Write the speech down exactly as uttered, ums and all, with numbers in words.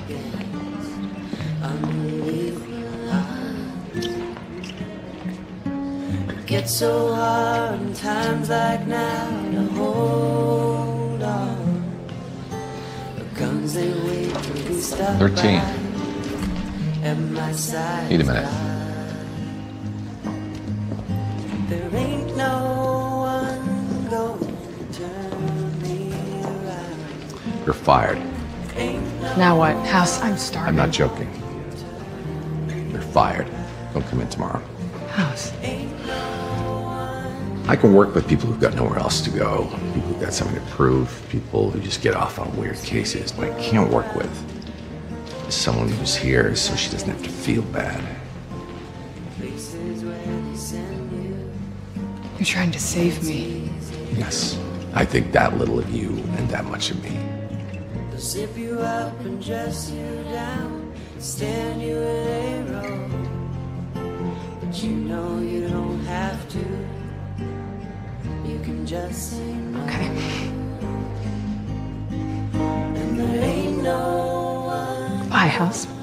It's so hard in times like now to hold on. The guns they wait to be stuck. Thirteen. At my side. Need a minute. There ain't no one going to turn me around. You're fired. Now what? House, I'm starving. I'm not joking. You're fired. Don't come in tomorrow. House. I can work with people who've got nowhere else to go, people who've got something to prove, people who just get off on weird cases. What I can't work with is someone who's here so she doesn't have to feel bad. You're trying to save me. Yes, I think that little of you and that much of me. They'll zip you up and dress you down, stand you in a row. But you know you don't have to. You can just say no. Okay. And there ain't no one. Bye, House.